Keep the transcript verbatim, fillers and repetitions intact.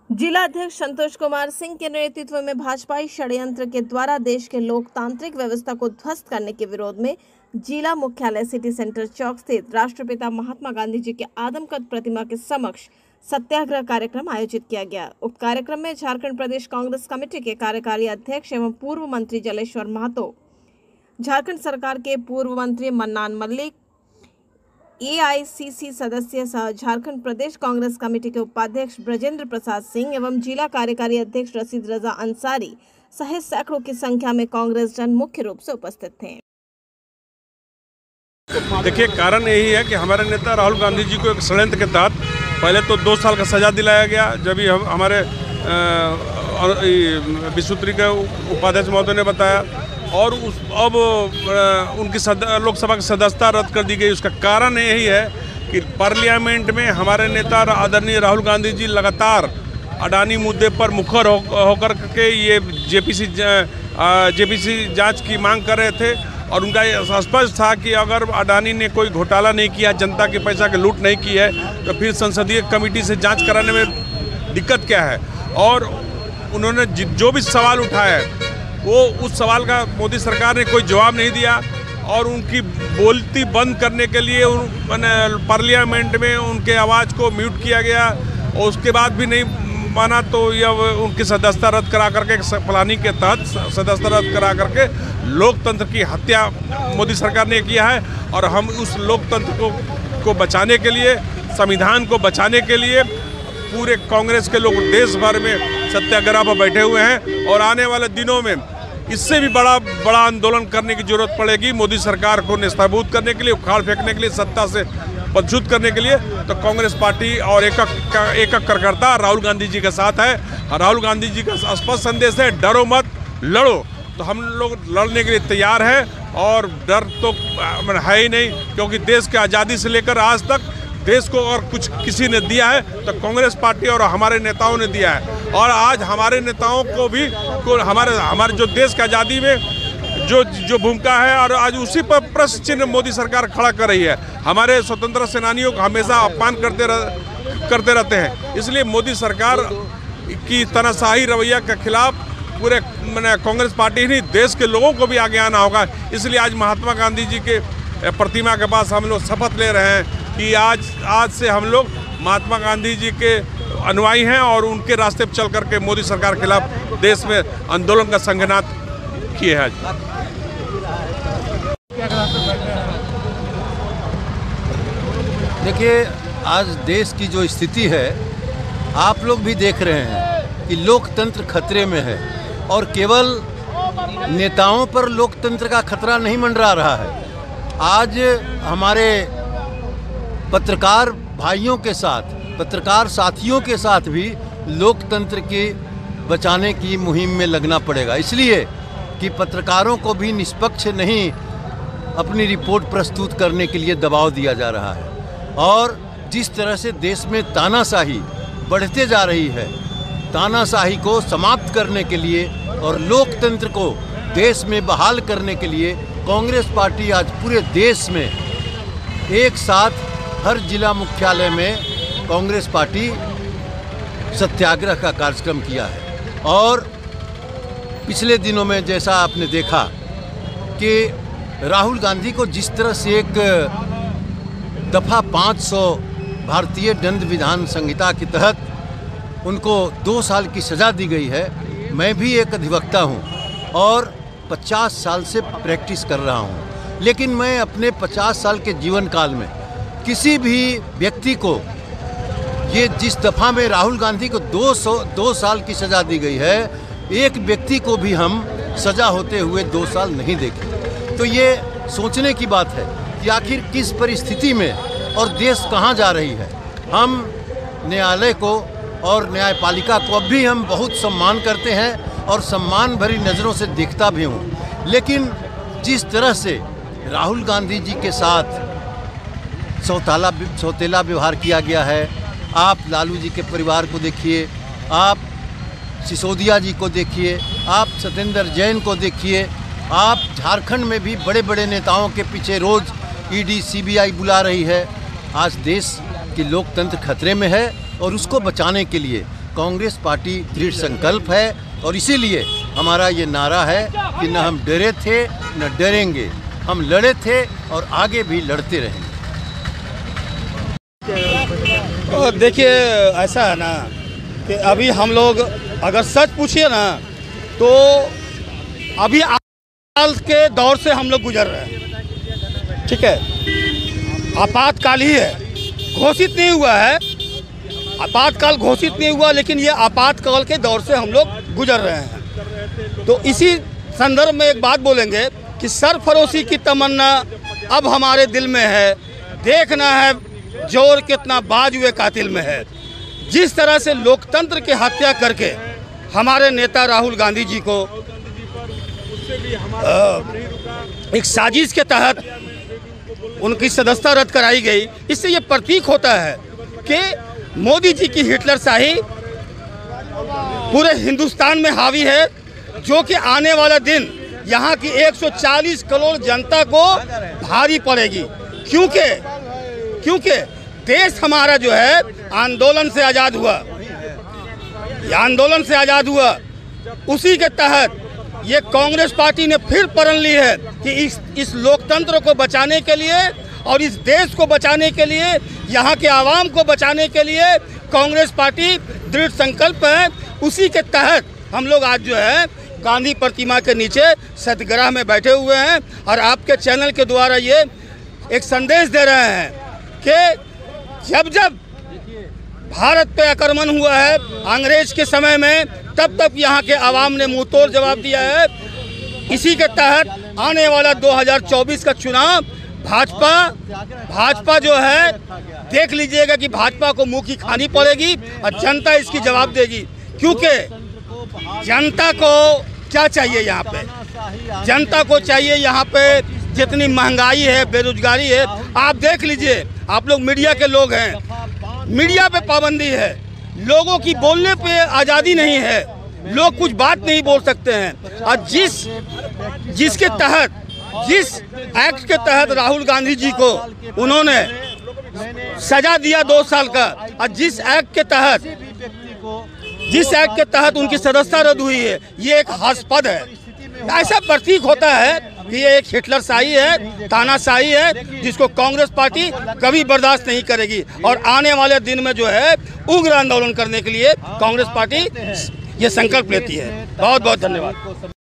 जिला अध्यक्ष संतोष कुमार सिंह के नेतृत्व में भाजपाई षड्यंत्र के द्वारा देश के लोकतांत्रिक व्यवस्था को ध्वस्त करने के विरोध में जिला मुख्यालय सिटी सेंटर चौक स्थित राष्ट्रपिता महात्मा गांधी जी के आदमकद प्रतिमा के समक्ष सत्याग्रह कार्यक्रम आयोजित किया गया। उक्त कार्यक्रम में झारखंड प्रदेश कांग्रेस कमेटी के कार्यकारी अध्यक्ष एवं पूर्व मंत्री जलेश्वर महतो, झारखंड सरकार के पूर्व मंत्री मन्नान मल्लिक, ए आई सी सी सदस्य सह झारखंड प्रदेश कांग्रेस कमेटी के उपाध्यक्ष ब्रजेंद्र प्रसाद सिंह एवं जिला कार्यकारी अध्यक्ष रशीद रजा अंसारी सहित सैकड़ों की संख्या में कांग्रेस जन मुख्य रूप से उपस्थित थे। देखिए, कारण यही है कि हमारे नेता राहुल गांधी जी को एक षड्यंत्र के तहत पहले तो दो साल का सजा दिलाया गया, जब भी हम हमारे विश्वत्री के उपाध्यक्ष महोदय ने बताया, और उस अब उनकी लोकसभा की सदस्यता रद्द कर दी गई। उसका कारण यही है कि पार्लियामेंट में हमारे नेता आदरणीय राहुल गांधी जी लगातार अडानी मुद्दे पर मुखर हो, होकर के ये जेपीसी जेपीसी जांच की मांग कर रहे थे, और उनका स्पष्ट था कि अगर अडानी ने कोई घोटाला नहीं किया, जनता के पैसा की लूट नहीं की है, तो फिर संसदीय कमेटी से जांच कराने में दिक्कत क्या है। और उन्होंने जो भी सवाल उठाया वो उस सवाल का मोदी सरकार ने कोई जवाब नहीं दिया, और उनकी बोलती बंद करने के लिए मैंने पार्लियामेंट में उनके आवाज़ को म्यूट किया गया, और उसके बाद भी नहीं माना तो यह उनकी सदस्यता रद्द करा करके प्लानिंग के तहत सदस्यता रद्द करा करके लोकतंत्र की हत्या मोदी सरकार ने किया है। और हम उस लोकतंत्र को को बचाने के लिए, संविधान को बचाने के लिए पूरे कांग्रेस के लोग देश भर में सत्याग्रह पर बैठे हुए हैं, और आने वाले दिनों में इससे भी बड़ा बड़ा आंदोलन करने की जरूरत पड़ेगी। मोदी सरकार को नेस्तनाबूद करने के लिए, उखाड़ फेंकने के लिए, सत्ता से पदच्युत करने के लिए, तो कांग्रेस पार्टी और एकक एकक कार्यकर्ता राहुल गांधी जी के साथ है। राहुल गांधी जी का स्पष्ट संदेश है, डरो मत, लड़ो। तो हम लोग लड़ने के लिए तैयार हैं, और डर तो है ही नहीं, क्योंकि देश की आज़ादी से लेकर आज तक देश को और कुछ किसी ने दिया है तो कांग्रेस पार्टी और हमारे नेताओं ने दिया है। और आज हमारे नेताओं को भी को हमारे हमारे जो देश की आज़ादी में जो जो भूमिका है, और आज उसी पर प्रश्न चिन्ह मोदी सरकार खड़ा कर रही है। हमारे स्वतंत्रता सेनानियों को हमेशा अपमान करते रह, करते रहते हैं। इसलिए मोदी सरकार की तानाशाही रवैया के खिलाफ पूरे मैंने कांग्रेस पार्टी नहीं, देश के लोगों को भी आगे आना होगा। इसलिए आज महात्मा गांधी जी के प्रतिमा के पास हम लोग शपथ ले रहे हैं कि आज आज से हम लोग महात्मा गांधी जी के अनुयायी हैं, और उनके रास्ते पर चल करके मोदी सरकार के खिलाफ देश में आंदोलन का संघनाद किए हैं। देखिए, आज देश की जो स्थिति है आप लोग भी देख रहे हैं कि लोकतंत्र खतरे में है, और केवल नेताओं पर लोकतंत्र का खतरा नहीं मंडरा रहा है। आज हमारे पत्रकार भाइयों के साथ, पत्रकार साथियों के साथ भी लोकतंत्र के बचाने की मुहिम में लगना पड़ेगा, इसलिए कि पत्रकारों को भी निष्पक्ष नहीं अपनी रिपोर्ट प्रस्तुत करने के लिए दबाव दिया जा रहा है। और जिस तरह से देश में तानाशाही बढ़ते जा रही है, तानाशाही को समाप्त करने के लिए और लोकतंत्र को देश में बहाल करने के लिए कांग्रेस पार्टी आज पूरे देश में एक साथ हर जिला मुख्यालय में कांग्रेस पार्टी सत्याग्रह का कार्यक्रम किया है। और पिछले दिनों में जैसा आपने देखा कि राहुल गांधी को जिस तरह से एक दफ़ा पाँच सौ भारतीय दंड विधान संहिता के तहत उनको दो साल की सज़ा दी गई है। मैं भी एक अधिवक्ता हूं और पचास साल से प्रैक्टिस कर रहा हूं, लेकिन मैं अपने पचास साल के जीवन काल में किसी भी व्यक्ति को ये जिस दफ़ा में राहुल गांधी को दो सौ दो साल की सज़ा दी गई है, एक व्यक्ति को भी हम सज़ा होते हुए दो साल नहीं देखे। तो ये सोचने की बात है कि आखिर किस परिस्थिति में और देश कहाँ जा रही है। हम न्यायालय को और न्यायपालिका को अब भी हम बहुत सम्मान करते हैं और सम्मान भरी नज़रों से देखता भी हूँ, लेकिन जिस तरह से राहुल गांधी जी के साथ सौताला सौतेला व्यवहार किया गया है, आप लालू जी के परिवार को देखिए, आप सिसोदिया जी को देखिए, आप सत्येंद्र जैन को देखिए, आप झारखंड में भी बड़े बड़े नेताओं के पीछे रोज़ ईडी सीबीआई बुला रही है। आज देश की लोकतंत्र खतरे में है और उसको बचाने के लिए कांग्रेस पार्टी दृढ़ संकल्प है और इसीलिए हमारा ये नारा है कि न हम डरे थे न डरेंगे, हम लड़े थे और आगे भी लड़ते रहेंगे। देखिए ऐसा है ना कि अभी हम लोग अगर सच पूछिए ना तो अभी आपातकाल के दौर से हम लोग गुजर रहे हैं, ठीक है। आपातकाल ही है, घोषित नहीं हुआ है, आपातकाल घोषित नहीं हुआ, लेकिन ये आपातकाल के दौर से हम लोग गुजर रहे हैं। तो इसी संदर्भ में एक बात बोलेंगे कि सरफरोशी की तमन्ना अब हमारे दिल में है, देखना है जोर कितना बाज हुए कातिल में है। जिस तरह से लोकतंत्र की हत्या करके हमारे नेता राहुल गांधी जी को एक साजिश के तहत उनकी सदस्यता रद्द कराई गई, इससे ये प्रतीक होता है कि मोदी जी की हिटलरशाही पूरे हिंदुस्तान में हावी है, जो कि आने वाला दिन यहाँ की एक सौ चालीस करोड़ जनता को भारी पड़ेगी। क्योंकि क्योंकि देश हमारा जो है आंदोलन से आज़ाद हुआ, आंदोलन से आज़ाद हुआ, उसी के तहत ये कांग्रेस पार्टी ने फिर प्रण ली है कि इस इस लोकतंत्र को बचाने के लिए और इस देश को बचाने के लिए, यहाँ के आवाम को बचाने के लिए कांग्रेस पार्टी दृढ़ संकल्प है। उसी के तहत हम लोग आज जो है गांधी प्रतिमा के नीचे सत्याग्रह में बैठे हुए हैं और आपके चैनल के द्वारा ये एक संदेश दे रहे हैं कि जब जब भारत पे आक्रमण हुआ है अंग्रेज के समय में, तब तक यहाँ के आवाम ने मुंह तोड़ जवाब दिया है। इसी के तहत आने वाला दो हज़ार चौबीस का चुनाव भाजपा भाजपा जो है, देख लीजिएगा कि भाजपा को मुंह की खानी पड़ेगी और जनता इसकी जवाब देगी। क्योंकि जनता को क्या चाहिए यहाँ पे, जनता को चाहिए यहाँ पे जितनी महंगाई है, बेरोजगारी है, आप देख लीजिए, आप लोग मीडिया के लोग हैं, मीडिया पे पाबंदी है, लोगों की बोलने पे आज़ादी नहीं है, लोग कुछ बात नहीं बोल सकते हैं। और जिस जिसके तहत जिस एक्ट के तहत राहुल गांधी जी को उन्होंने सजा दिया दो साल का, और जिस एक्ट के तहत जिस एक्ट के तहत उनकी सदस्यता रद्द हुई है, ये एक हास्यास्पद है। ऐसा प्रतीक होता है कि ये एक हिटलरशाही है, तानाशाही है, जिसको कांग्रेस पार्टी कभी बर्दाश्त नहीं करेगी। और आने वाले दिन में जो है उग्र आंदोलन करने के लिए कांग्रेस पार्टी ये संकल्प लेती है। बहुत बहुत धन्यवाद।